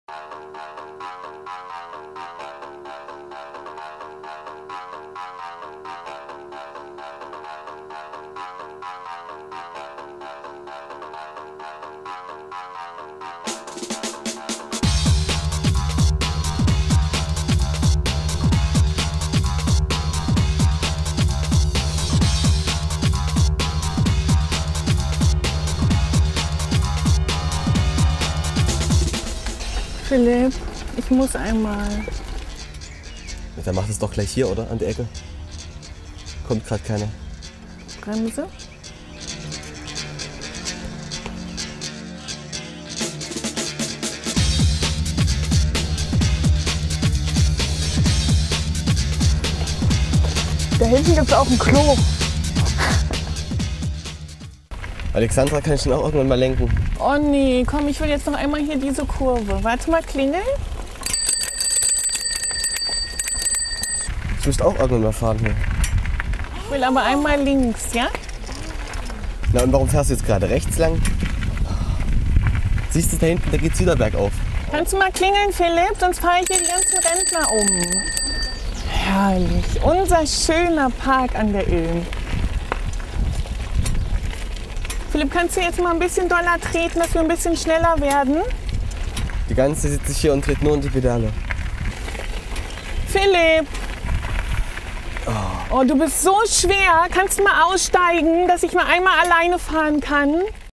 Philipp, ich muss einmal. Ja, dann macht es doch gleich hier, oder? An der Ecke. Kommt gerade keiner. Bremse. Da hinten gibt es auch ein Klo. Alexandra, kann ich den auch irgendwann mal lenken? Oh nee, komm, ich will jetzt noch einmal hier diese Kurve. Warte mal, klingeln. Ich möchte auch irgendwann mal fahren hier. Ich will aber einmal links, ja? Na und warum fährst du jetzt gerade rechts lang? Siehst du da hinten, da geht's wieder bergauf. Kannst du mal klingeln, Philipp? Sonst fahre ich hier die ganzen Rentner um. Herrlich. Unser schöner Park an der Ilm. Philipp, kannst du jetzt mal ein bisschen doller treten, dass wir ein bisschen schneller werden? Die ganze sitze ich hier und dreht nur in die Pedale. Philipp! Oh, du bist so schwer. Kannst du mal aussteigen, dass ich mal einmal alleine fahren kann?